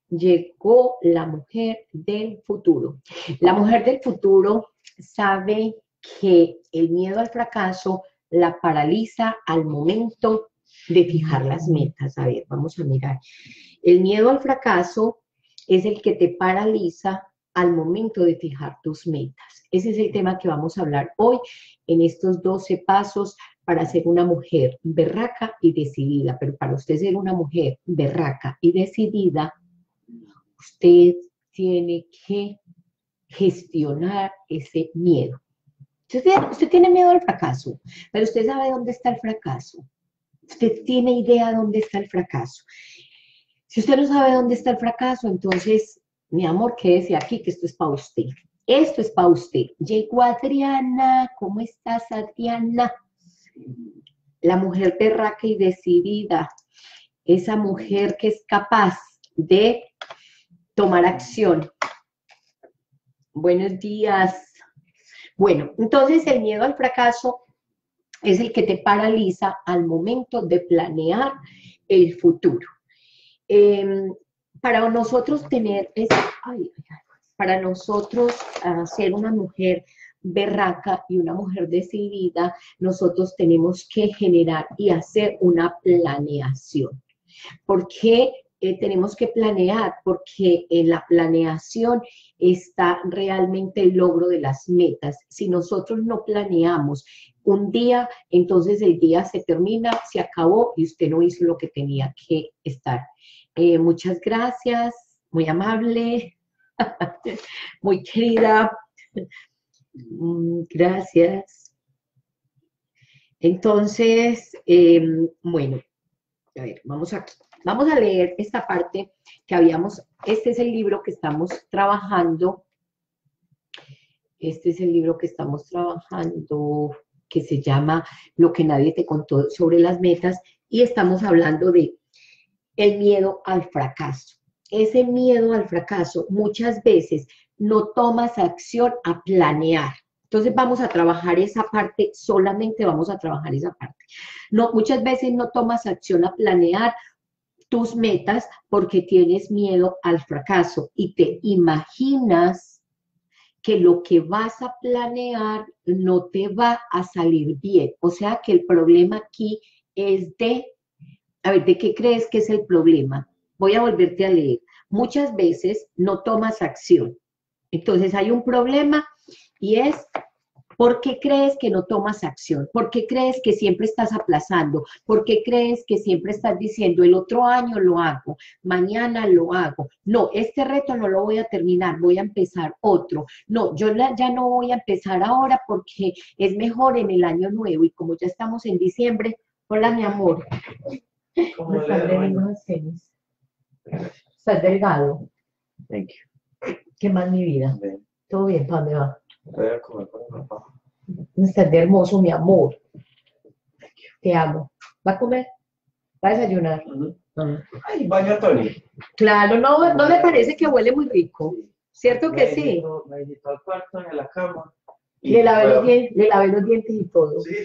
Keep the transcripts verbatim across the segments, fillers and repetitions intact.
llegó la mujer del futuro. La mujer del futuro sabe que el miedo al fracaso la paraliza al momento de fijar las metas. A ver, vamos a mirar. El miedo al fracaso es el que te paraliza al momento de fijar tus metas. Ese es el tema que vamos a hablar hoy en estos doce pasos para ser una mujer berraca y decidida. Pero para usted ser una mujer berraca y decidida, usted tiene que gestionar ese miedo. Usted, usted tiene miedo al fracaso, pero usted sabe dónde está el fracaso. Usted tiene idea dónde está el fracaso. Si usted no sabe dónde está el fracaso, entonces, mi amor, quédese aquí, que esto es para usted. Esto es para usted. Llegó Adriana. ¿Cómo estás, Adriana? La mujer berraca y decidida. Esa mujer que es capaz de tomar acción. Buenos días. Bueno, entonces el miedo al fracaso es el que te paraliza al momento de planear el futuro. Eh, para nosotros tener, es, ay, para nosotros uh, ser una mujer berraca y una mujer decidida, nosotros tenemos que generar y hacer una planeación. ¿Por qué eh, tenemos que planear? Porque en la planeación está realmente el logro de las metas. Si nosotros no planeamos un día, entonces el día se termina, se acabó y usted no hizo lo que tenía que estar. Eh, muchas gracias, muy amable, muy querida. Gracias. Entonces, eh, bueno, a ver, vamos aquí. Vamos a leer esta parte que habíamos, este es el libro que estamos trabajando, este es el libro que estamos trabajando, que se llama Lo que nadie te contó sobre las metas, y estamos hablando de el miedo al fracaso. Ese miedo al fracaso muchas veces no tomas acción a planear. Entonces vamos a trabajar esa parte, solamente vamos a trabajar esa parte. No, muchas veces no tomas acción a planear tus metas porque tienes miedo al fracaso y te imaginas que lo que vas a planear no te va a salir bien. O sea que el problema aquí es de, a ver, ¿de qué crees que es el problema? Voy a volverte a leer. Muchas veces no tomas acción. Entonces hay un problema y es, ¿por qué crees que no tomas acción? ¿Por qué crees que siempre estás aplazando? ¿Por qué crees que siempre estás diciendo, el otro año lo hago, mañana lo hago? No, este reto no lo voy a terminar, voy a empezar otro. No, yo la, ya no voy a empezar ahora porque es mejor en el año nuevo. Y como ya estamos en diciembre, hola mi amor. ¿Cómo estás de unos tenis? ¿Estás delgado? Thank you. ¿Qué más, mi vida? Bien. ¿Todo bien? ¿Para dónde va? Voy a comer con mi papá. Estás de hermoso, mi amor. Te amo. ¿Va a comer? ¿Va a desayunar? Uh-huh. Ah. Ay, baño a Tony. Claro, ¿no, no le parece que huele muy rico? ¿Cierto que sí? Medito, medito al cuarto, en la cama. Le lavé, bueno, los dientes, le lavé los dientes y todo. Sí.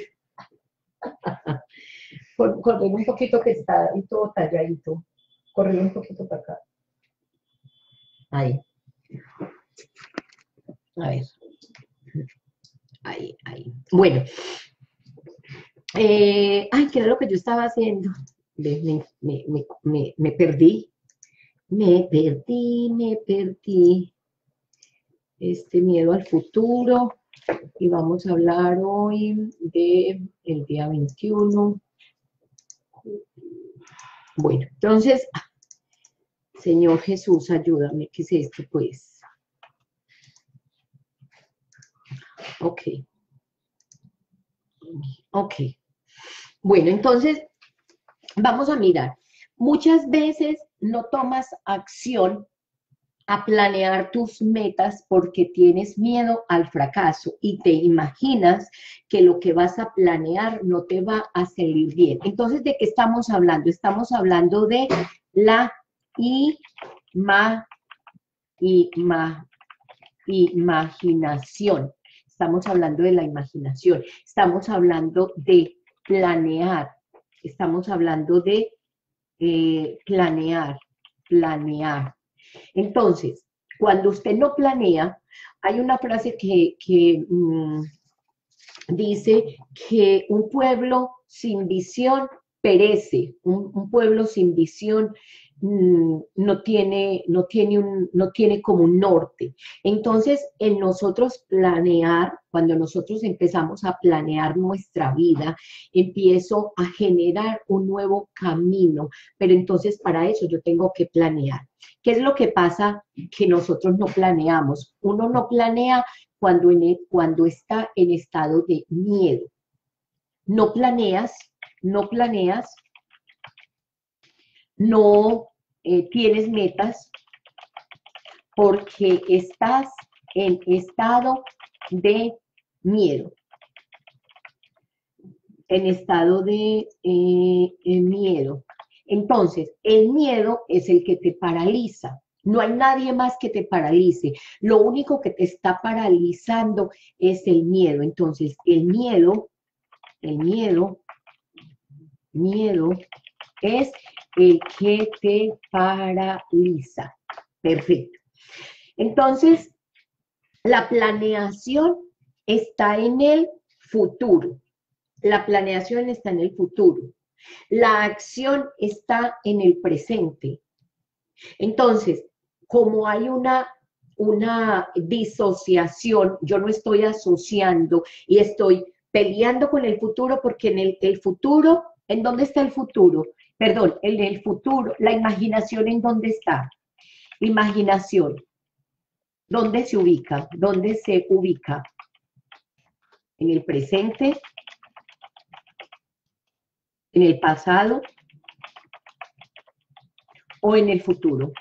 Cor- Correr un poquito que está y todo talladito. Correr un poquito para acá. Ahí. A ver. Ahí, ahí. Bueno. Eh, ay, ¿qué era lo que yo estaba haciendo? Me, me, me, me, me perdí. Me perdí, me perdí. Este miedo al futuro. Y vamos a hablar hoy de el día veintiuno. Bueno, entonces, Señor Jesús, ayúdame. ¿Qué es esto, pues? Ok. Ok. Bueno, entonces, vamos a mirar. Muchas veces no tomas acción a planear tus metas porque tienes miedo al fracaso y te imaginas que lo que vas a planear no te va a salir bien. Entonces, ¿de qué estamos hablando? Estamos hablando de la ima, ima, imaginación. Estamos hablando de la imaginación. Estamos hablando de planear. Estamos hablando de eh, planear, planear. Entonces, cuando usted no planea, hay una frase que, que mmm, dice que un pueblo sin visión perece, un, un pueblo sin visión mmm, no, tiene, no, tiene un, no tiene como un norte. Entonces, en nosotros planear, cuando nosotros empezamos a planear nuestra vida, empiezo a generar un nuevo camino, pero entonces para eso yo tengo que planear. ¿Qué es lo que pasa que nosotros no planeamos? Uno no planea cuando, en el, cuando está en estado de miedo. No planeas, no planeas, no eh, tienes metas porque estás en estado de miedo. En estado de eh, miedo. Entonces, el miedo es el que te paraliza. No hay nadie más que te paralice. Lo único que te está paralizando es el miedo. Entonces, el miedo, el miedo, miedo es el que te paraliza. Perfecto. Entonces, la planeación está en el futuro. La planeación está en el futuro. La acción está en el presente. Entonces, como hay una, una disociación, yo no estoy asociando y estoy peleando con el futuro porque en el, el futuro, ¿en dónde está el futuro? Perdón, en el futuro, la imaginación, ¿en dónde está? Imaginación. ¿Dónde se ubica? ¿Dónde se ubica? En el presente, en el pasado o en el futuro.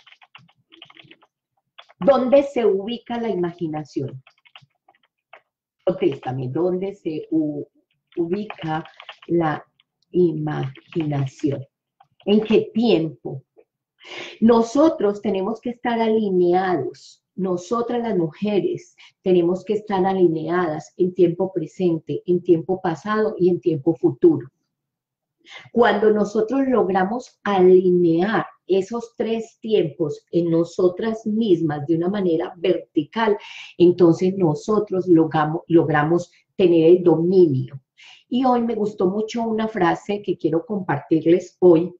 ¿Dónde se ubica la imaginación? Contéstame, ¿dónde se ubica la imaginación? ¿En qué tiempo? Nosotros tenemos que estar alineados. Nosotras las mujeres tenemos que estar alineadas en tiempo presente, en tiempo pasado y en tiempo futuro. Cuando nosotros logramos alinear esos tres tiempos en nosotras mismas de una manera vertical, entonces nosotros logramos, logramos tener el dominio. Y hoy me gustó mucho una frase que quiero compartirles hoy.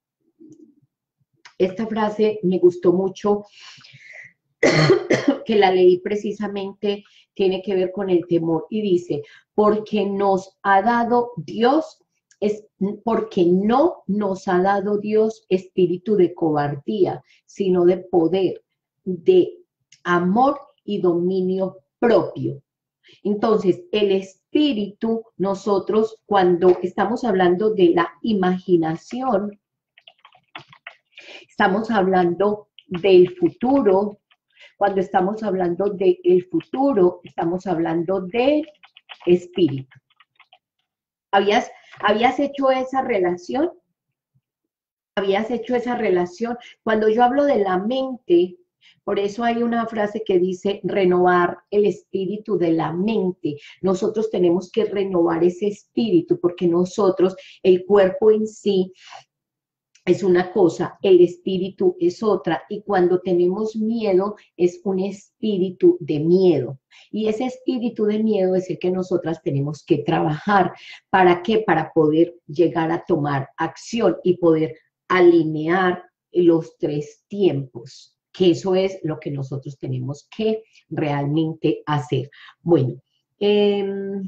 Esta frase me gustó mucho, que la leí precisamente, tiene que ver con el temor y dice, porque nos ha dado Dios, es porque no nos ha dado Dios espíritu de cobardía, sino de poder, de amor y dominio propio. Entonces, el espíritu, nosotros cuando estamos hablando de la imaginación, estamos hablando del futuro. Cuando estamos hablando del futuro, estamos hablando del espíritu. ¿Habías, ¿Habías hecho esa relación? ¿Habías hecho esa relación? Cuando yo hablo de la mente, por eso hay una frase que dice renovar el espíritu de la mente. Nosotros tenemos que renovar ese espíritu porque nosotros, el cuerpo en sí, es una cosa, el espíritu es otra, y cuando tenemos miedo es un espíritu de miedo, y ese espíritu de miedo es el que nosotras tenemos que trabajar. ¿Para qué? Para poder llegar a tomar acción y poder alinear los tres tiempos, que eso es lo que nosotros tenemos que realmente hacer. Bueno, eh,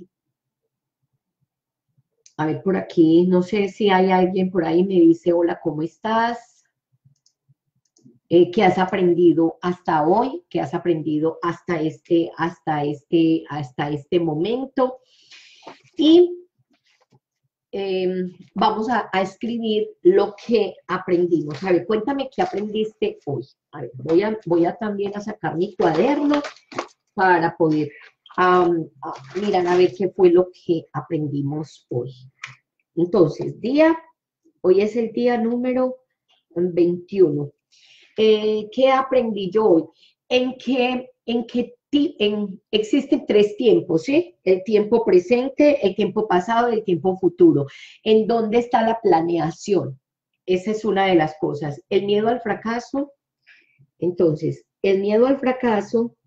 a ver, por aquí, no sé si hay alguien por ahí, me dice, hola, ¿cómo estás? Eh, ¿Qué has aprendido hasta hoy? ¿Qué has aprendido hasta este, hasta este, hasta este momento? Y eh, vamos a, a escribir lo que aprendimos. A ver, cuéntame qué aprendiste hoy. A ver, voy a, voy a también a sacar mi cuaderno para poder Um, uh, miran a ver qué fue lo que aprendimos hoy. Entonces, día, hoy es el día número veintiuno. Eh, ¿Qué aprendí yo hoy? En que, en que en, existen tres tiempos, ¿sí? El tiempo presente, el tiempo pasado y el tiempo futuro. ¿En dónde está la planeación? Esa es una de las cosas. El miedo al fracaso Entonces, el miedo al fracaso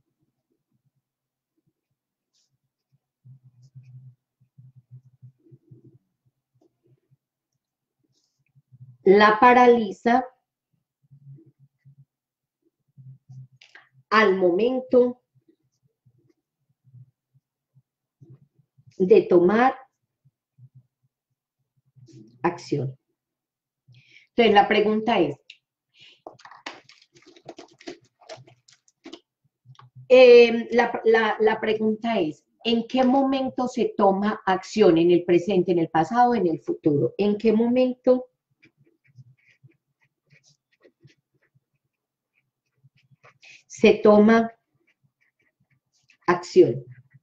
la paraliza al momento de tomar acción. Entonces, la pregunta es, eh, la, la, la pregunta es, ¿en qué momento se toma acción? ¿En el presente, en el pasado, en el futuro? ¿En qué momento se toma acción?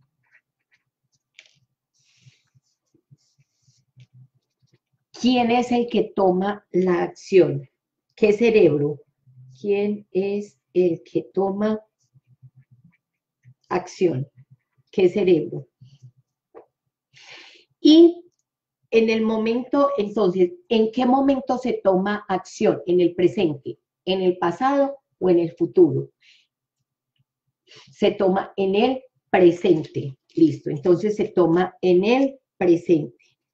¿Quién es el que toma la acción? ¿Qué cerebro? ¿Quién es el que toma acción? ¿Qué cerebro? Y en el momento, entonces, ¿en qué momento se toma acción? ¿En el presente, en el pasado o en el futuro? Se toma en el presente. Listo, entonces se toma en el presente.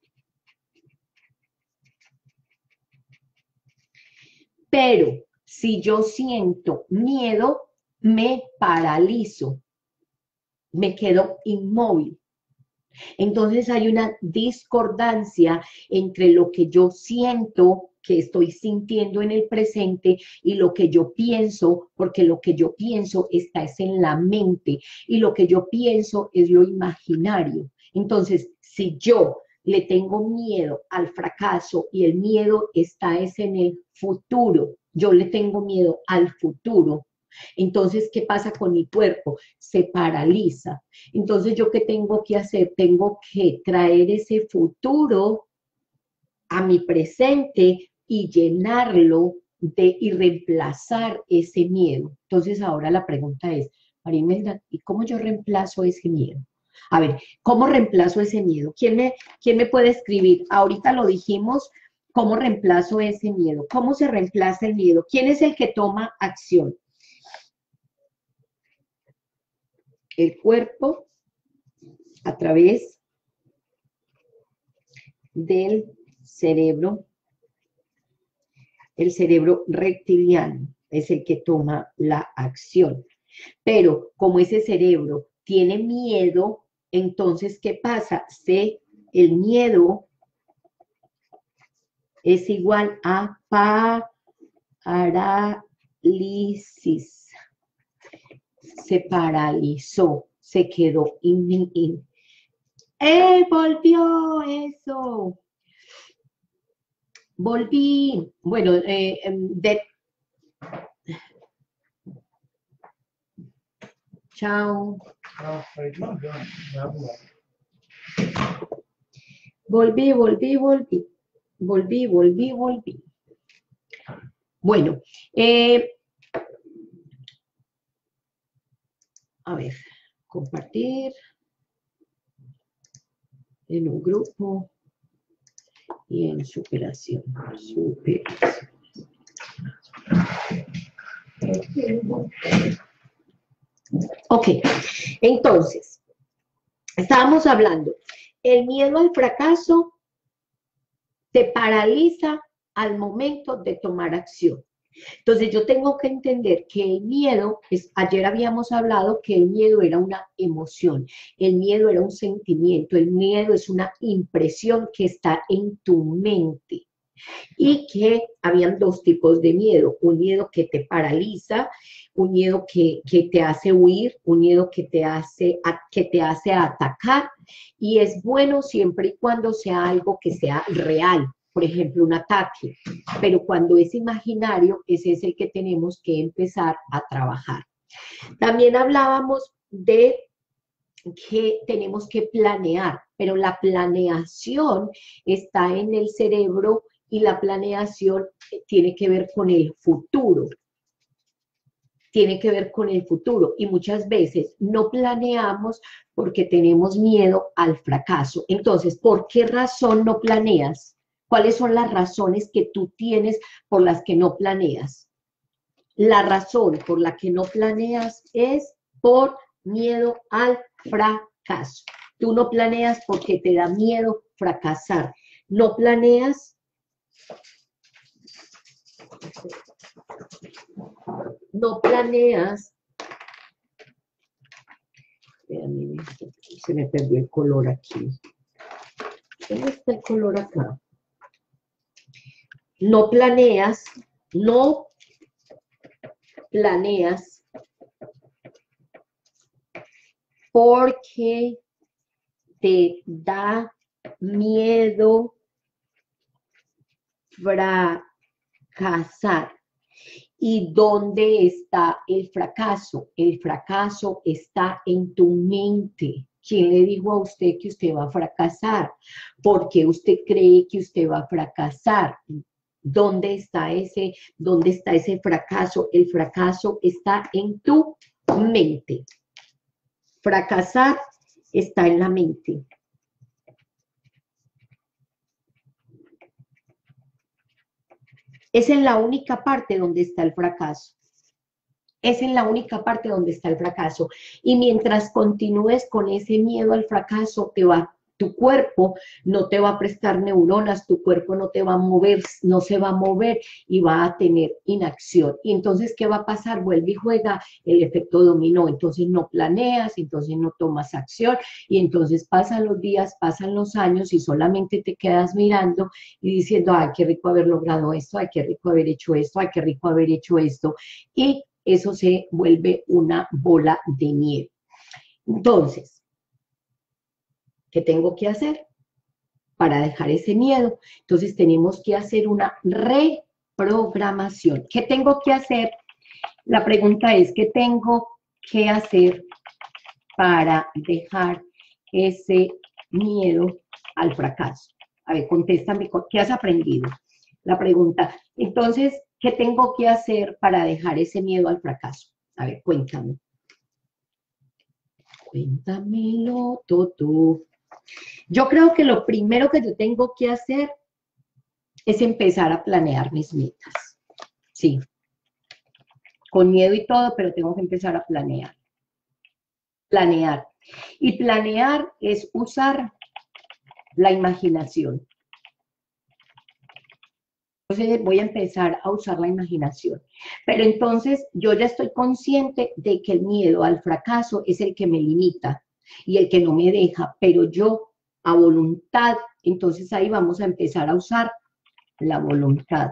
Pero si yo siento miedo, me paralizo, me quedo inmóvil. Entonces hay una discordancia entre lo que yo siento, que estoy sintiendo en el presente, y lo que yo pienso, porque lo que yo pienso está es en la mente, y lo que yo pienso es lo imaginario. Entonces, si yo le tengo miedo al fracaso y el miedo está es en el futuro, yo le tengo miedo al futuro, entonces, ¿qué pasa con mi cuerpo? Se paraliza. Entonces, ¿yo qué tengo que hacer? Tengo que traer ese futuro a mi presente y llenarlo de, y reemplazar ese miedo. Entonces, ahora la pregunta es, María Imelda, ¿y cómo yo reemplazo ese miedo? A ver, ¿cómo reemplazo ese miedo? ¿Quién me, quién me puede escribir? Ahorita lo dijimos, ¿cómo reemplazo ese miedo? ¿Cómo se reemplaza el miedo? ¿Quién es el que toma acción? El cuerpo a través del cerebro. El cerebro reptiliano es el que toma la acción. Pero como ese cerebro tiene miedo, entonces, ¿qué pasa? Se, el miedo es igual a parálisis. Se paralizó, se quedó in, in, in. ¡Eh, volvió eso! Volví. Bueno, eh, de... Chao. Volví, volví, volví. Volví, volví, volví. Bueno, eh, a ver, compartir en un grupo y en superación. Superación. Ok, entonces, estábamos hablando, el miedo al fracaso te paraliza al momento de tomar acción. Entonces yo tengo que entender que el miedo, es, ayer habíamos hablado que el miedo era una emoción, el miedo era un sentimiento, el miedo es una impresión que está en tu mente. Y que habían dos tipos de miedo, un miedo que te paraliza, un miedo que, que te hace huir, un miedo que te hace, que te hace atacar, y es bueno siempre y cuando sea algo que sea real, por ejemplo, un ataque, pero cuando es imaginario, ese es el que tenemos que empezar a trabajar. También hablábamos de que tenemos que planear, pero la planeación está en el cerebro y la planeación tiene que ver con el futuro. Tiene que ver con el futuro y muchas veces no planeamos porque tenemos miedo al fracaso. Entonces, ¿por qué razón no planeas? ¿Cuáles son las razones que tú tienes por las que no planeas? La razón por la que no planeas es por miedo al fracaso. Tú no planeas porque te da miedo fracasar. No planeas, no planeas, espérame, se me perdió el color aquí. ¿Dónde está el color acá? No planeas, no planeas porque te da miedo fracasar. ¿Y dónde está el fracaso? El fracaso está en tu mente. ¿Quién le dijo a usted que usted va a fracasar? ¿Por qué usted cree que usted va a fracasar? ¿Dónde está ese, dónde está ese fracaso? El fracaso está en tu mente. Fracasar está en la mente. Es en la única parte donde está el fracaso. Es en la única parte donde está el fracaso. Y mientras continúes con ese miedo al fracaso, te va, tu cuerpo no te va a prestar neuronas, tu cuerpo no te va a mover, no se va a mover y va a tener inacción. Y entonces, ¿qué va a pasar? Vuelve y juega el efecto dominó. Entonces no planeas, entonces no tomas acción y entonces pasan los días, pasan los años y solamente te quedas mirando y diciendo, ay, qué rico haber logrado esto, ay, qué rico haber hecho esto, ay, qué rico haber hecho esto. Y eso se vuelve una bola de nieve. Entonces, ¿qué tengo que hacer para dejar ese miedo? Entonces tenemos que hacer una reprogramación. ¿Qué tengo que hacer? La pregunta es, ¿qué tengo que hacer para dejar ese miedo al fracaso? A ver, contéstame, ¿qué has aprendido? La pregunta, entonces, ¿qué tengo que hacer para dejar ese miedo al fracaso? A ver, cuéntame. Cuéntamelo todo. Yo creo que lo primero que yo tengo que hacer es empezar a planear mis metas. Sí. Con miedo y todo, pero tengo que empezar a planear. Planear. Y planear es usar la imaginación. Entonces voy a empezar a usar la imaginación. Pero entonces yo ya estoy consciente de que el miedo al fracaso es el que me limita y el que no me deja, pero yo a voluntad, entonces ahí vamos a empezar a usar la voluntad.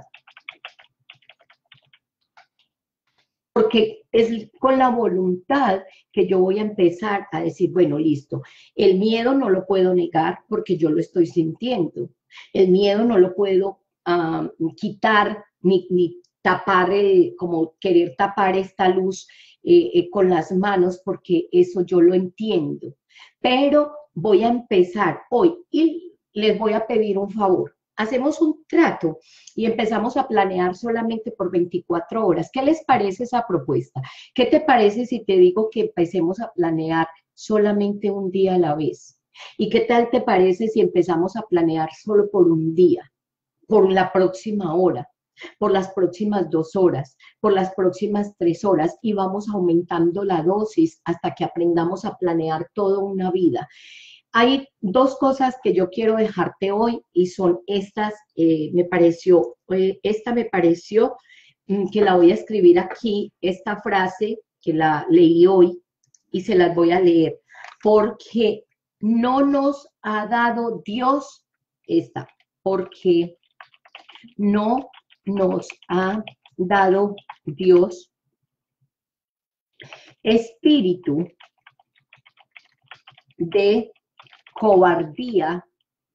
Porque es con la voluntad que yo voy a empezar a decir, bueno, listo, el miedo no lo puedo negar porque yo lo estoy sintiendo. El miedo no lo puedo Uh, quitar ni, ni tapar, eh, como querer tapar esta luz eh, eh, con las manos, porque eso yo lo entiendo. Pero voy a empezar hoy y les voy a pedir un favor. Hacemos un trato y empezamos a planear solamente por veinticuatro horas. ¿Qué les parece esa propuesta? ¿Qué te parece si te digo que empecemos a planear solamente un día a la vez? ¿Y qué tal te parece si empezamos a planear solo por un día? Por la próxima hora, por las próximas dos horas, por las próximas tres horas y vamos aumentando la dosis hasta que aprendamos a planear toda una vida. Hay dos cosas que yo quiero dejarte hoy y son estas, eh, me pareció, eh, esta me pareció mm, que la voy a escribir aquí, esta frase que la leí hoy y se las voy a leer, porque no nos ha dado Dios esta, porque no nos ha dado Dios espíritu de cobardía,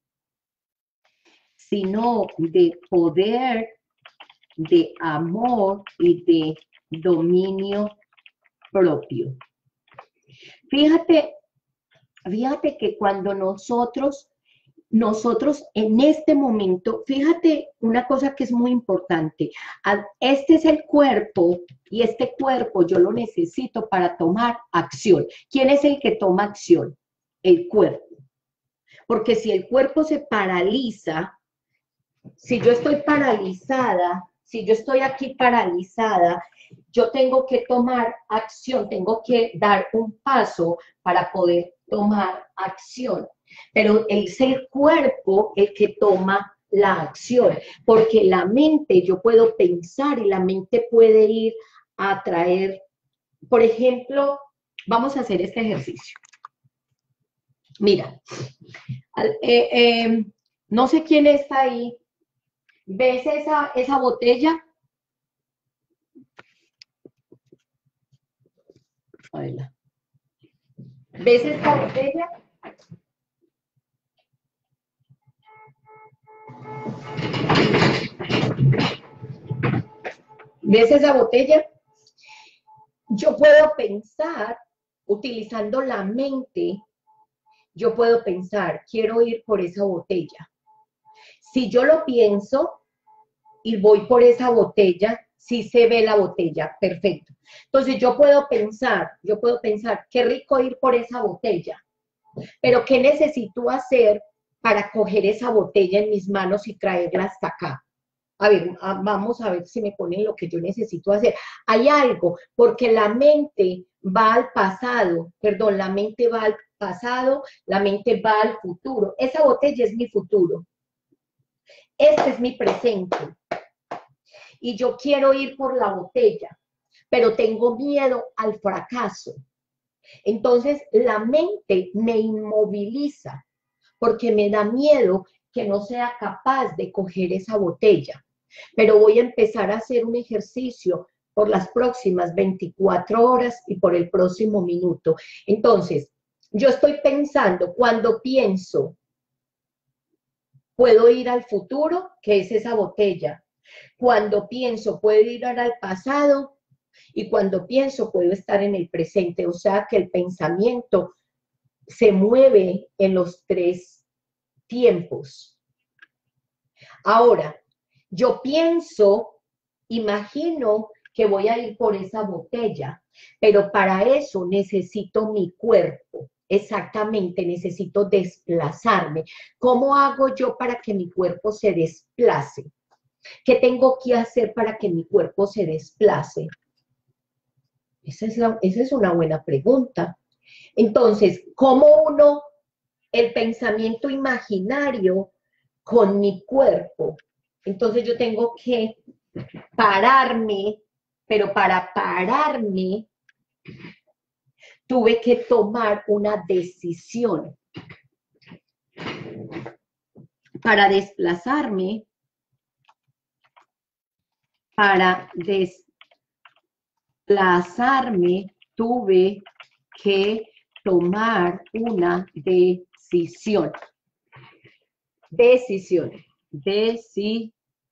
sino de poder, de amor y de dominio propio. Fíjate, fíjate que cuando nosotros Nosotros en este momento, fíjate una cosa que es muy importante, este es el cuerpo y este cuerpo yo lo necesito para tomar acción. ¿Quién es el que toma acción? El cuerpo. Porque si el cuerpo se paraliza, si yo estoy paralizada, si yo estoy aquí paralizada, yo tengo que tomar acción, tengo que dar un paso para poder tomar acción. Pero es el cuerpo el que toma la acción, porque la mente, yo puedo pensar y la mente puede ir a traer, por ejemplo, vamos a hacer este ejercicio. Mira, eh, eh, no sé quién está ahí. ¿Ves esa, esa botella? Ahí. ¿Ves esta botella? ¿Ves esa botella? Yo puedo pensar, utilizando la mente, yo puedo pensar, quiero ir por esa botella. Si yo lo pienso y voy por esa botella, sí se ve la botella, perfecto. Entonces yo puedo pensar, yo puedo pensar, qué rico ir por esa botella, pero ¿qué necesito hacer para coger esa botella en mis manos y traerla hasta acá? A ver, vamos a ver si me ponen lo que yo necesito hacer. Hay algo, porque la mente va al pasado, perdón, la mente va al pasado, la mente va al futuro. Esa botella es mi futuro. Este es mi presente. Y yo quiero ir por la botella, pero tengo miedo al fracaso. Entonces, la mente me inmoviliza porque me da miedo que no sea capaz de coger esa botella. Pero voy a empezar a hacer un ejercicio por las próximas veinticuatro horas y por el próximo minuto. Entonces, yo estoy pensando, cuando pienso, puedo ir al futuro, que es esa botella. Cuando pienso, puedo ir al pasado, y cuando pienso, puedo estar en el presente. O sea que el pensamiento se mueve en los tres tiempos. Ahora, yo pienso, imagino que voy a ir por esa botella, pero para eso necesito mi cuerpo. Exactamente, necesito desplazarme. ¿Cómo hago yo para que mi cuerpo se desplace? ¿Qué tengo que hacer para que mi cuerpo se desplace? Esa es, la, esa es una buena pregunta. Entonces, ¿cómo uno el pensamiento imaginario con mi cuerpo? Entonces yo tengo que pararme, pero para pararme tuve que tomar una decisión. Para desplazarme, para desplazarme tuve que tomar una decisión. Decisión. Deci,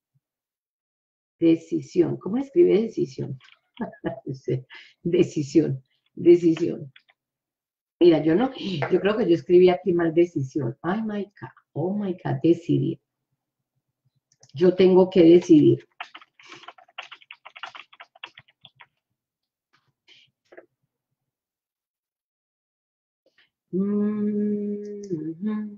decisión. ¿Cómo escribe decisión? Decisión. Decisión. Mira, yo no, yo creo que yo escribí aquí mal decisión. Ay, my God, oh my God, decidir. Yo tengo que decidir. Mm-hmm.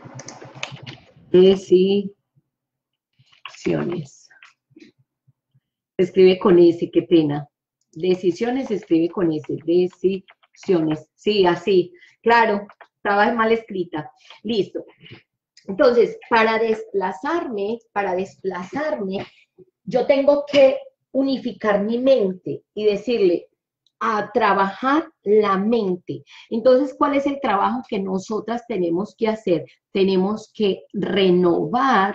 Decisiones. Se escribe con S, qué pena. Decisiones se escribe con S. Decisiones. Sí, así. Claro, estaba mal escrita. Listo. Entonces, para desplazarme, para desplazarme, yo tengo que unificar mi mente y decirle a trabajar la mente. Entonces, ¿cuál es el trabajo que nosotras tenemos que hacer? Tenemos que renovar,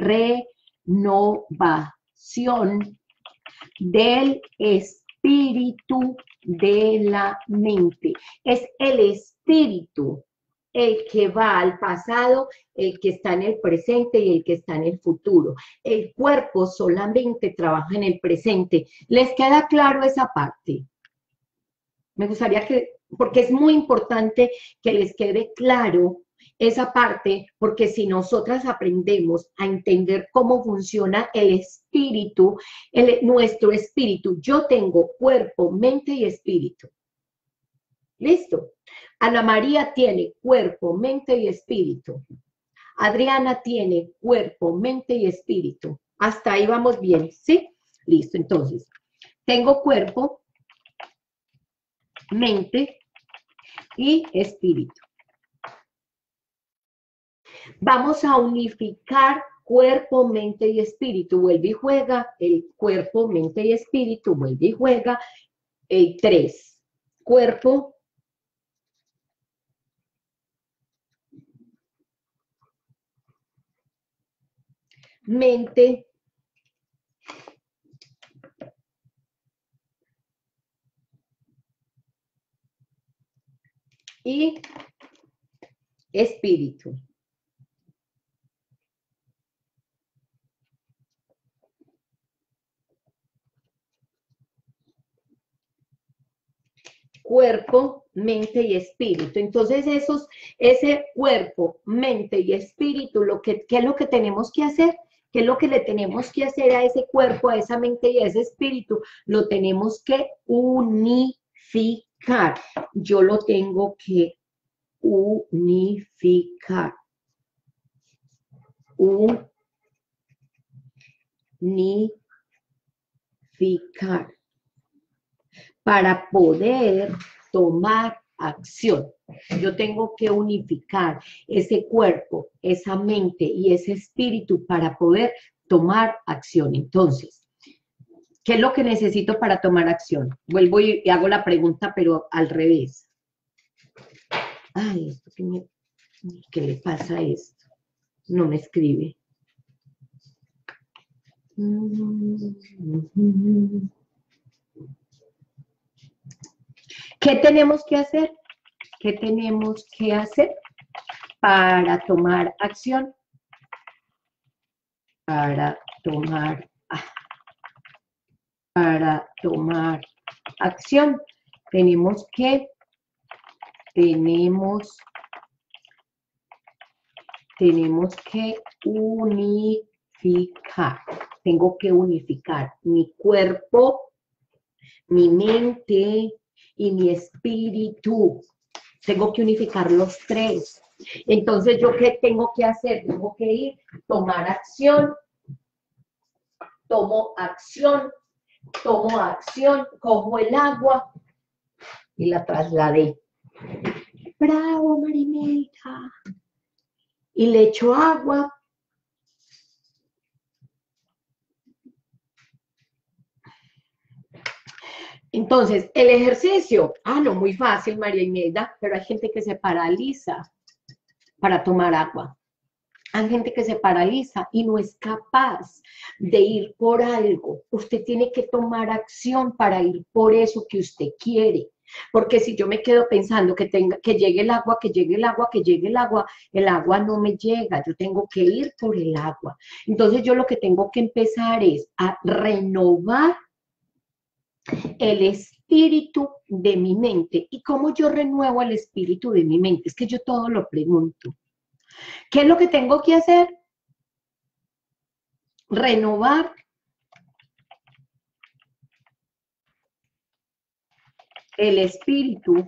renovación del espíritu de la mente. Es el espíritu el que va al pasado, el que está en el presente y el que está en el futuro. El cuerpo solamente trabaja en el presente. ¿Les queda claro esa parte? Me gustaría que, porque es muy importante que les quede claro esa parte, porque si nosotras aprendemos a entender cómo funciona el espíritu, el, nuestro espíritu, yo tengo cuerpo, mente y espíritu. ¿Listo? Ana María tiene cuerpo, mente y espíritu. Adriana tiene cuerpo, mente y espíritu. Hasta ahí vamos bien, ¿sí? Listo, entonces, tengo cuerpo, mente y espíritu. Vamos a unificar cuerpo, mente y espíritu. Vuelve y juega el cuerpo, mente y espíritu. Vuelve y juega el tres. Cuerpo, mente y espíritu. Cuerpo, mente y espíritu. Entonces, esos, ese cuerpo, mente y espíritu, lo que, ¿qué es lo que tenemos que hacer? ¿Qué es lo que le tenemos que hacer a ese cuerpo, a esa mente y a ese espíritu? Lo tenemos que unificar. Yo lo tengo que unificar. Unificar. Para poder tomar acción. Yo tengo que unificar ese cuerpo, esa mente y ese espíritu para poder tomar acción. Entonces, ¿qué es lo que necesito para tomar acción? Vuelvo y hago la pregunta, pero al revés. Ay, esto que me... ¿qué le pasa a esto? No me escribe. ¿Qué tenemos que hacer? ¿Qué tenemos que hacer para tomar acción? Para tomar, para tomar acción. Tenemos que, tenemos, tenemos que unificar. Tengo que unificar mi cuerpo, mi mente y mi espíritu. Tengo que unificar los tres. Entonces, ¿yo qué tengo que hacer? Tengo que ir, tomar acción, tomo acción, tomo acción, cojo el agua y la trasladé. ¡Bravo, Marimelda! Y le echo agua. Entonces, el ejercicio, ah, no, muy fácil, María Imelda, pero hay gente que se paraliza para tomar agua. Hay gente que se paraliza y no es capaz de ir por algo. Usted tiene que tomar acción para ir por eso que usted quiere. Porque si yo me quedo pensando que, tenga, que llegue el agua, que llegue el agua, que llegue el agua, el agua no me llega. Yo tengo que ir por el agua. Entonces yo lo que tengo que empezar es a renovar el espíritu de mi mente. ¿Y cómo yo renuevo el espíritu de mi mente? Es que yo todo lo pregunto. ¿Qué es lo que tengo que hacer? Renovar el espíritu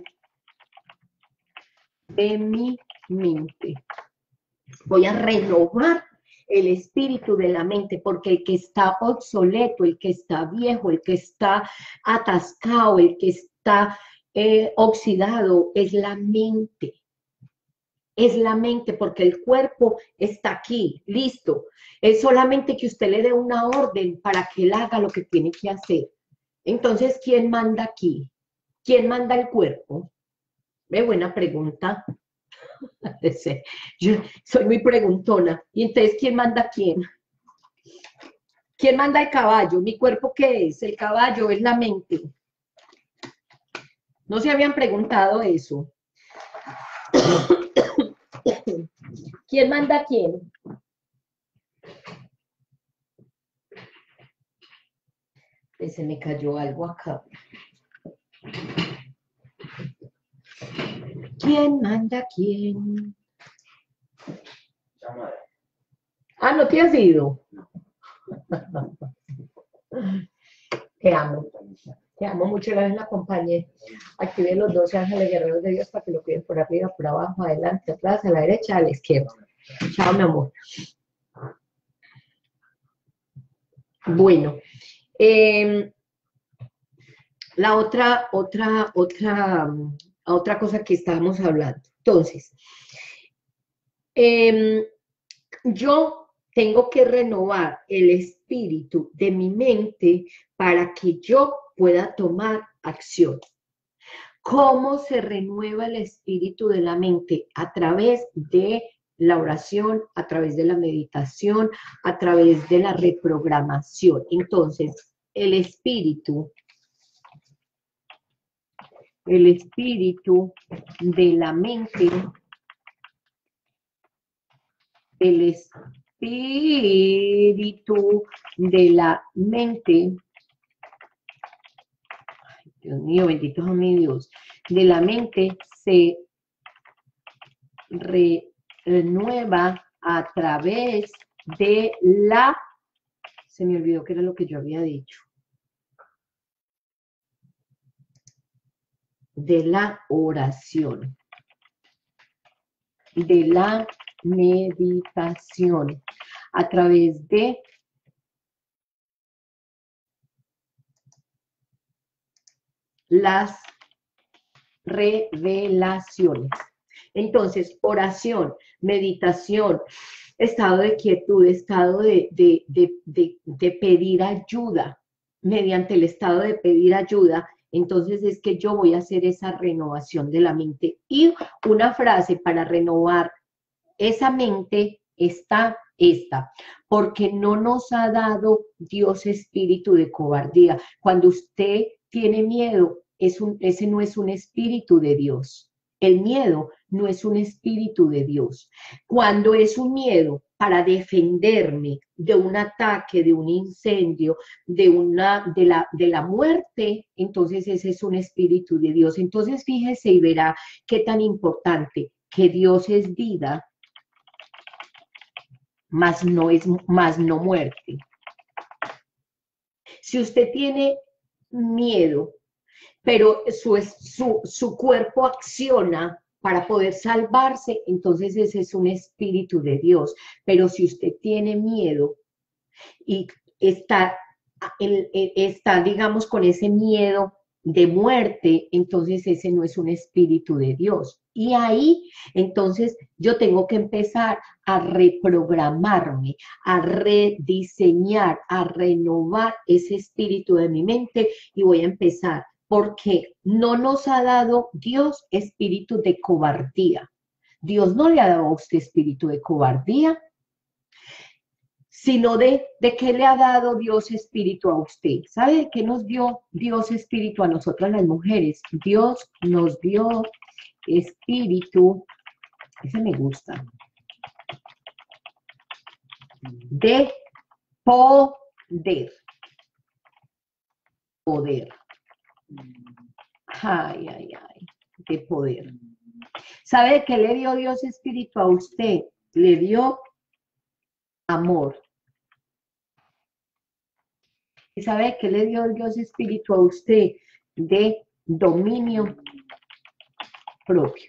de mi mente. Voy a renovar el espíritu de la mente, porque el que está obsoleto, el que está viejo, el que está atascado, el que está eh, oxidado, es la mente. Es la mente, porque el cuerpo está aquí, listo. Es solamente que usted le dé una orden para que él haga lo que tiene que hacer. Entonces, ¿quién manda aquí? ¿Quién manda el cuerpo? Ve, buena pregunta. Yo soy muy preguntona. ¿Y entonces quién manda a quién? ¿Quién manda el caballo? ¿Mi cuerpo qué es? El caballo es la mente. ¿No se habían preguntado eso? ¿Quién manda a quién? Se me cayó algo acá. ¿Quién manda a quién? Ah, ¿no te has ido? Te amo. Te amo mucho, la vez la acompañé. Activé los doce ángeles guerreros de Dios para que lo cuiden por arriba, por abajo, adelante, atrás, a la derecha, a la izquierda. Chao, mi amor. Bueno, eh, la otra, otra, otra, otra cosa que estábamos hablando. Entonces, eh, yo tengo que renovar el espíritu de mi mente para que yo pueda tomar acción. ¿Cómo se renueva el espíritu de la mente? A través de la oración, a través de la meditación, a través de la reprogramación. Entonces, el espíritu, el espíritu de la mente, el espíritu de la mente, Dios mío, bendito es mi Dios, de la mente se renueva a través de la, se me olvidó que era lo que yo había dicho, de la oración, de la meditación, a través de las revelaciones. Entonces, oración, meditación, estado de quietud, estado de, de, de, de, de pedir ayuda, mediante el estado de pedir ayuda, entonces es que yo voy a hacer esa renovación de la mente. Y una frase para renovar esa mente está esta, porque no nos ha dado Dios espíritu de cobardía. Cuando usted tiene miedo, es un, ese no es un espíritu de Dios. El miedo no es un espíritu de Dios. Cuando es un miedo para defenderme de un ataque, de un incendio, de, una, de, la, de la muerte, entonces ese es un espíritu de Dios. Entonces fíjese y verá qué tan importante, que Dios es vida, más no es, más no muerte. Si usted tiene miedo, pero su, su, su cuerpo acciona para poder salvarse, entonces ese es un espíritu de Dios. Pero si usted tiene miedo y está, está, digamos, con ese miedo de muerte, entonces ese no es un espíritu de Dios. Y ahí, entonces, yo tengo que empezar a reprogramarme, a rediseñar, a renovar ese espíritu de mi mente y voy a empezar, porque no nos ha dado Dios espíritu de cobardía. Dios no le ha dado a usted espíritu de cobardía, sino de, de qué le ha dado Dios espíritu a usted. ¿Sabe de qué nos dio Dios espíritu a nosotras las mujeres? Dios nos dio espíritu, ese me gusta, de poder. Poder. Ay, ay, ay, de poder. ¿Sabe de qué le dio Dios espíritu a usted? Le dio amor. ¿Y sabe qué le dio Dios espíritu a usted? De dominio propio.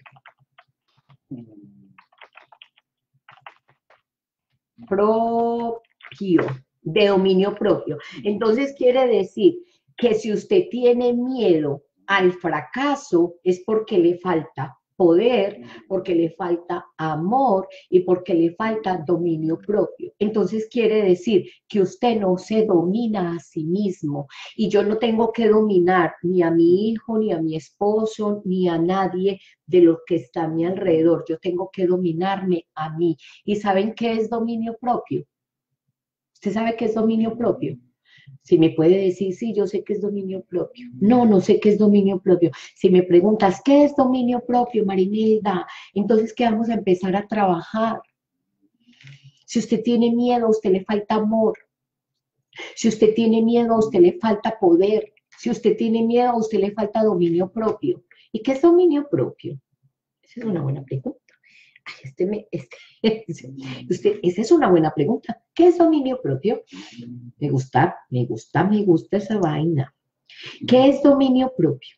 Propio, de dominio propio. Entonces quiere decir que si usted tiene miedo al fracaso es porque le falta poder, porque le falta amor y porque le falta dominio propio. Entonces quiere decir que usted no se domina a sí mismo y yo no tengo que dominar ni a mi hijo, ni a mi esposo, ni a nadie de lo que está a mi alrededor. Yo tengo que dominarme a mí. ¿Y saben qué es dominio propio? ¿Usted sabe qué es dominio propio? Si me puede decir, sí, yo sé qué es dominio propio. No, no sé qué es dominio propio. Si me preguntas, ¿qué es dominio propio, Marinilda? Entonces, ¿qué vamos a empezar a trabajar? Si usted tiene miedo, a usted le falta amor. Si usted tiene miedo, a usted le falta poder. Si usted tiene miedo, a usted le falta dominio propio. ¿Y qué es dominio propio? Esa es una buena pregunta. Ay, este me, este, usted, esa es una buena pregunta. ¿Qué es dominio propio? Me gusta, me gusta, me gusta esa vaina. ¿Qué es dominio propio?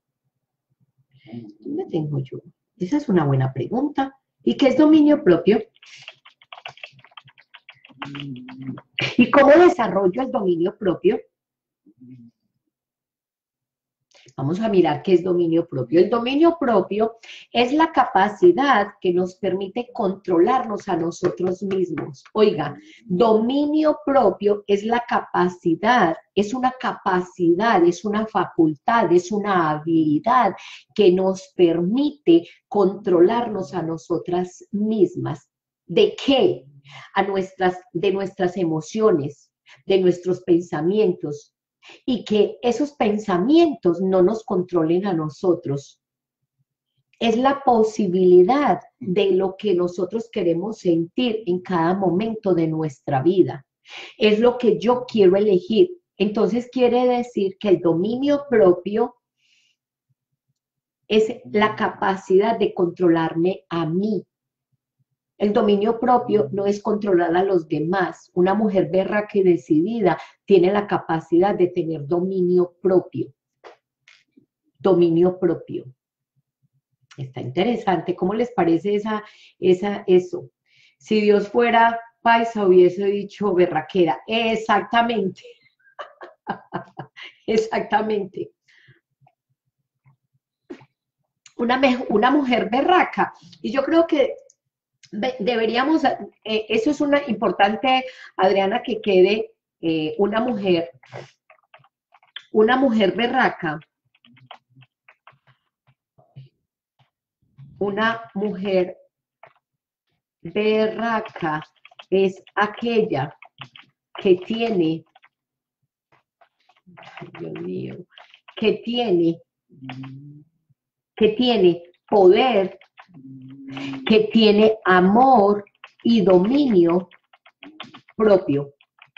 ¿Dónde tengo yo? Esa es una buena pregunta. ¿Y qué es dominio propio? ¿Y cómo desarrollo el dominio propio? Vamos a mirar qué es dominio propio. El dominio propio es la capacidad que nos permite controlarnos a nosotros mismos. Oiga, dominio propio es la capacidad, es una capacidad, es una facultad, es una habilidad que nos permite controlarnos a nosotras mismas. ¿De qué? A nuestras, de nuestras emociones, de nuestros pensamientos, y que esos pensamientos no nos controlen a nosotros. Es la posibilidad de lo que nosotros queremos sentir en cada momento de nuestra vida. Es lo que yo quiero elegir. Entonces quiere decir que el dominio propio es la capacidad de controlarme a mí. El dominio propio no es controlar a los demás. Una mujer berraca y decidida tiene la capacidad de tener dominio propio. Dominio propio. Está interesante. ¿Cómo les parece esa, esa, eso? Si Dios fuera paisa, hubiese dicho berraquera. Exactamente. Exactamente. Una, una mujer berraca. Y yo creo que deberíamos, eh, eso es una importante, Adriana, que quede eh, una mujer, una mujer berraca, una mujer berraca es aquella que tiene, ay, Dios mío, que tiene, que tiene poder, que tiene amor y dominio propio.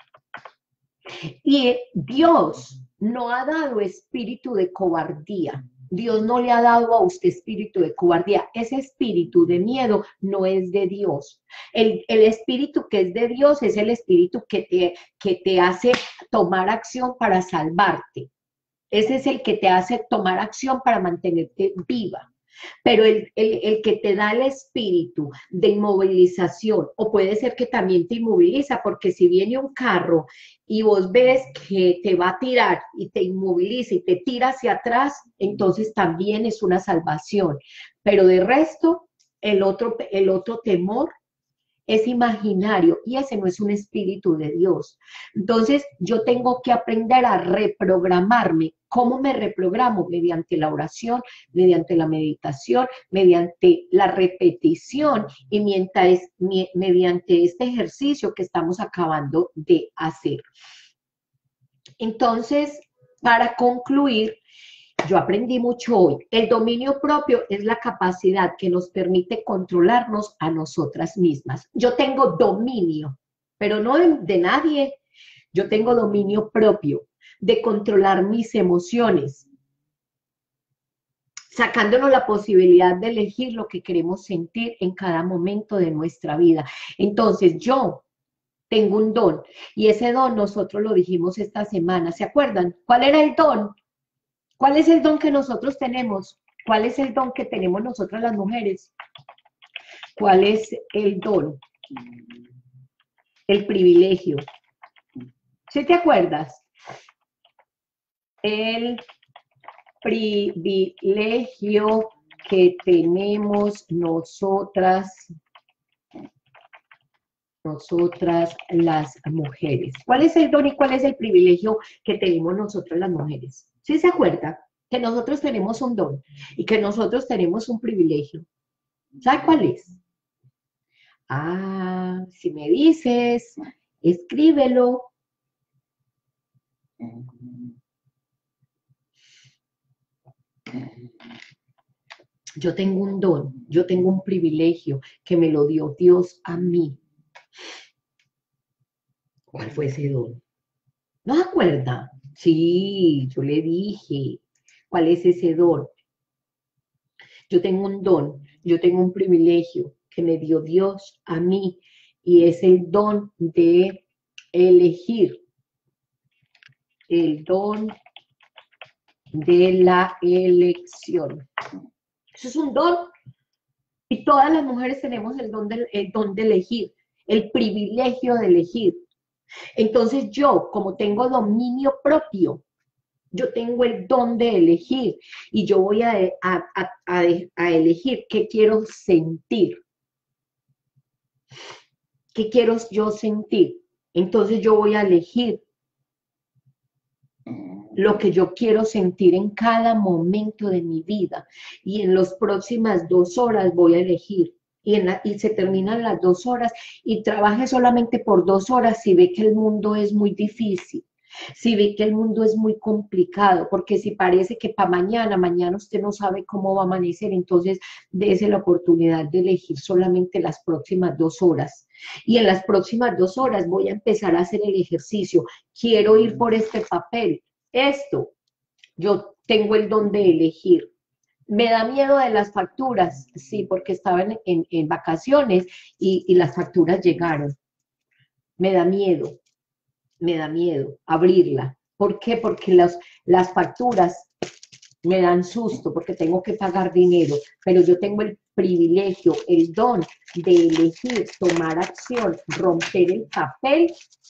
Y Dios no ha dado espíritu de cobardía. Dios no le ha dado a usted espíritu de cobardía. Ese espíritu de miedo no es de Dios. El, el espíritu que es de Dios es el espíritu que te, que te hace tomar acción para salvarte. Ese es el que te hace tomar acción para mantenerte viva. Pero el, el, el que te da el espíritu de inmovilización, o puede ser que también te inmoviliza, porque si viene un carro y vos ves que te va a tirar y te inmoviliza y te tira hacia atrás, entonces también es una salvación. Pero de resto, el otro, el otro temor es imaginario y ese no es un espíritu de Dios. Entonces yo tengo que aprender a reprogramarme. ¿Cómo me reprogramo? Mediante la oración, mediante la meditación, mediante la repetición y mientras, mediante este ejercicio que estamos acabando de hacer. Entonces, para concluir, yo aprendí mucho hoy. El dominio propio es la capacidad que nos permite controlarnos a nosotras mismas. Yo tengo dominio, pero no de nadie. Yo tengo dominio propio de controlar mis emociones, sacándonos la posibilidad de elegir lo que queremos sentir en cada momento de nuestra vida. Entonces, yo tengo un don, y ese don nosotros lo dijimos esta semana. ¿Se acuerdan? ¿Cuál era el don? ¿Cuál es el don que nosotros tenemos? ¿Cuál es el don que tenemos nosotras las mujeres? ¿Cuál es el don? El privilegio. ¿Sí te acuerdas? El privilegio que tenemos nosotras, nosotras las mujeres. ¿Cuál es el don y cuál es el privilegio que tenemos nosotras las mujeres? ¿Sí se acuerda? Que nosotros tenemos un don y que nosotros tenemos un privilegio. ¿Sabe cuál es? Ah, si me dices, escríbelo. Yo tengo un don, yo tengo un privilegio que me lo dio Dios a mí. ¿Cuál fue ese don? ¿No se acuerda? Sí, yo le dije. ¿Cuál es ese don? Yo tengo un don, yo tengo un privilegio que me dio Dios a mí y es el don de elegir, el don de la elección. Eso es un don y todas las mujeres tenemos el don de, el don de elegir. el privilegio de elegir. Entonces yo, como tengo dominio propio, yo tengo el don de elegir y yo voy a, a, a, a, a elegir qué quiero sentir. ¿Qué quiero yo sentir? Entonces yo voy a elegir lo que yo quiero sentir en cada momento de mi vida. Y en las próximas dos horas voy a elegir. Y, en la, y se terminan las dos horas y trabaje solamente por dos horas si ve que el mundo es muy difícil. Si ve que el mundo es muy complicado, porque si parece que para mañana, mañana usted no sabe cómo va a amanecer, entonces dése la oportunidad de elegir solamente las próximas dos horas. Y en las próximas dos horas voy a empezar a hacer el ejercicio. Quiero ir por este papel. Esto, yo tengo el don de elegir. ¿Me da miedo de las facturas? Sí, porque estaba en, en, en vacaciones y, y las facturas llegaron. Me da miedo. Me da miedo abrirla. ¿Por qué? Porque las, las facturas me dan susto, porque tengo que pagar dinero, pero yo tengo el privilegio, el don de elegir, tomar acción, romper el papel.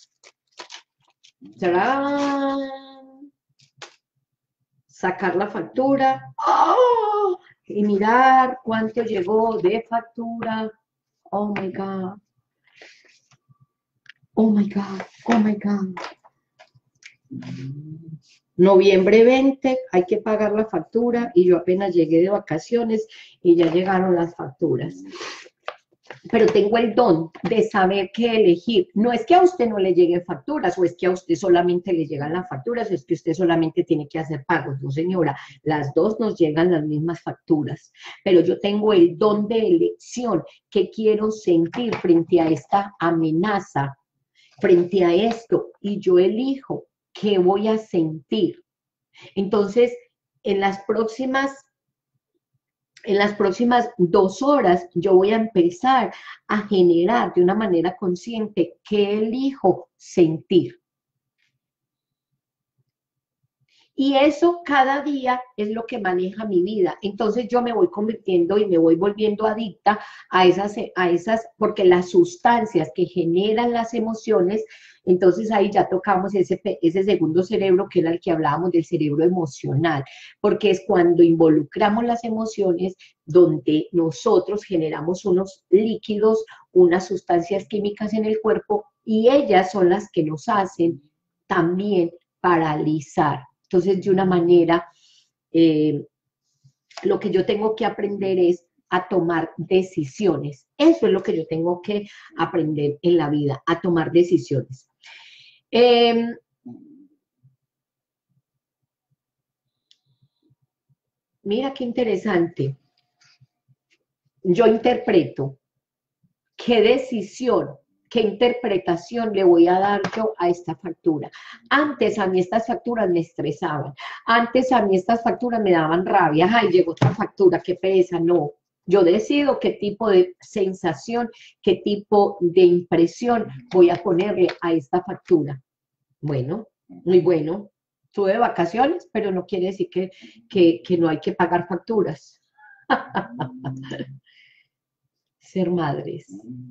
¡Tarán! Sacar la factura. ¡Oh! Y mirar cuánto llegó de factura. Oh my God. Oh my God. Oh my God. Noviembre veinte, hay que pagar la factura y yo apenas llegué de vacaciones y ya llegaron las facturas. Pero tengo el don de saber qué elegir. No es que a usted no le lleguen facturas, o es que a usted solamente le llegan las facturas, o es que usted solamente tiene que hacer pagos. No, señora, las dos nos llegan las mismas facturas. Pero yo tengo el don de elección que quiero sentir frente a esta amenaza, frente a esto, y yo elijo qué voy a sentir. Entonces, en las próximas En las próximas dos horas yo voy a empezar a generar de una manera consciente qué elijo sentir. Y eso cada día es lo que maneja mi vida. Entonces yo me voy convirtiendo y me voy volviendo adicta a esas, a esas, porque las sustancias que generan las emociones, entonces ahí ya tocamos ese, ese segundo cerebro que era el que hablábamos del cerebro emocional, porque es cuando involucramos las emociones donde nosotros generamos unos líquidos, unas sustancias químicas en el cuerpo y ellas son las que nos hacen también paralizar. Entonces, de una manera, eh, lo que yo tengo que aprender es a tomar decisiones. Eso es lo que yo tengo que aprender en la vida, a tomar decisiones. Eh, mira qué interesante. Yo interpreto qué decisión, qué interpretación le voy a dar yo a esta factura. Antes a mí estas facturas me estresaban, antes a mí estas facturas me daban rabia, ay, llegó otra factura, qué pereza, no. Yo decido qué tipo de sensación, qué tipo de impresión voy a ponerle a esta factura. Bueno, muy bueno. Tuve de vacaciones, pero no quiere decir que, que, que no hay que pagar facturas. Ser madres.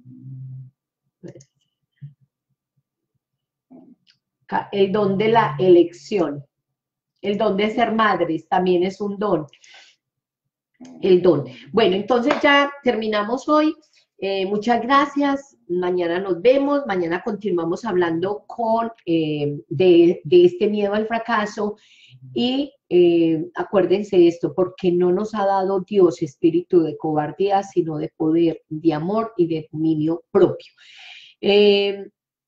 El don de la elección. El don de ser madres también es un don. El don. Bueno, entonces ya terminamos hoy. Eh, muchas gracias. Mañana nos vemos. Mañana continuamos hablando con, eh, de, de este miedo al fracaso. Y eh, acuérdense de esto, porque no nos ha dado Dios espíritu de cobardía, sino de poder, de amor y de dominio propio. Eh,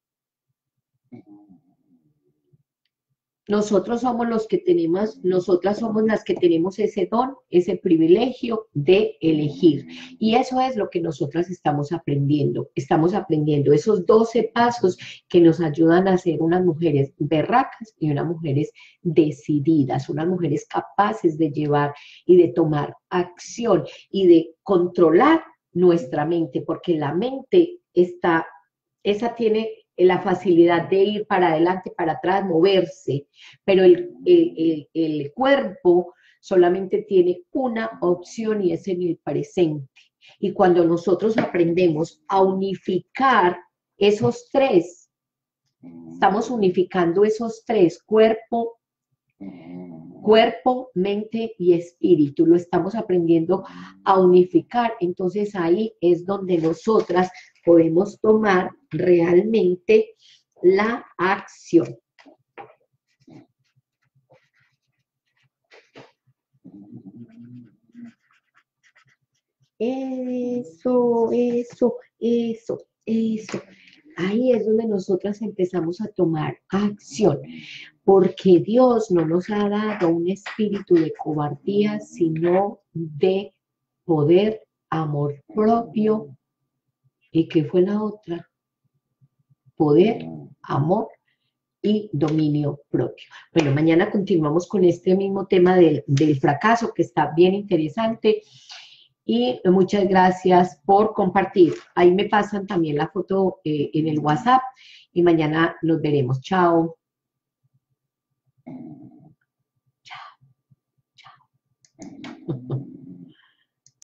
Nosotros somos los que tenemos, nosotras somos las que tenemos ese don, ese privilegio de elegir. Y eso es lo que nosotras estamos aprendiendo. Estamos aprendiendo esos doce pasos que nos ayudan a ser unas mujeres berracas y unas mujeres decididas, unas mujeres capaces de llevar y de tomar acción y de controlar nuestra mente, porque la mente está, esa tiene la facilidad de ir para adelante, para atrás, moverse, pero el, el, el, el cuerpo solamente tiene una opción y es en el presente. Y cuando nosotros aprendemos a unificar esos tres, estamos unificando esos tres, cuerpo, cuerpo, mente y espíritu, lo estamos aprendiendo a unificar, entonces ahí es donde nosotras podemos tomar realmente la acción. Eso, eso, eso, eso. Ahí es donde nosotras empezamos a tomar acción, porque Dios no nos ha dado un espíritu de cobardía, sino de poder, amor propio. ¿Y qué fue la otra? Poder, amor y dominio propio. Bueno, mañana continuamos con este mismo tema del, del fracaso, que está bien interesante. Y muchas gracias por compartir. Ahí me pasan también la foto eh, en el WhatsApp y mañana nos veremos. Chao. Chao. Chao.